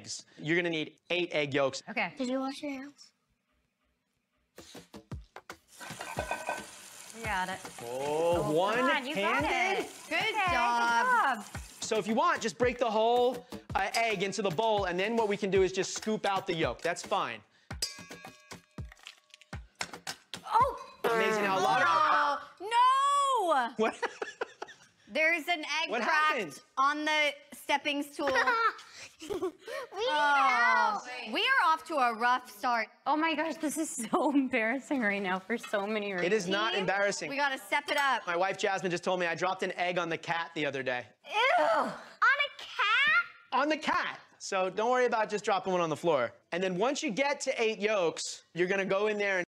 eggs. You're gonna need 8 egg yolks. Okay. Did you wash your hands? You got it. Oh, one-handed. You got it. Good job. So if you want, just break the whole egg into the bowl, and then what we can do is just scoop out the yolk. That's fine. Oh! Amazing how a lot of... No! What? There's an egg What cracked happened? on the stepping stool. We are off to a rough start. Oh my gosh, this is so embarrassing right now for so many reasons. It is not embarrassing. We gotta step it up. My wife Jasmine just told me I dropped an egg on the cat the other day. Ew! On a cat? On the cat. So don't worry about just dropping one on the floor. And then once you get to 8 yolks, you're gonna go in there and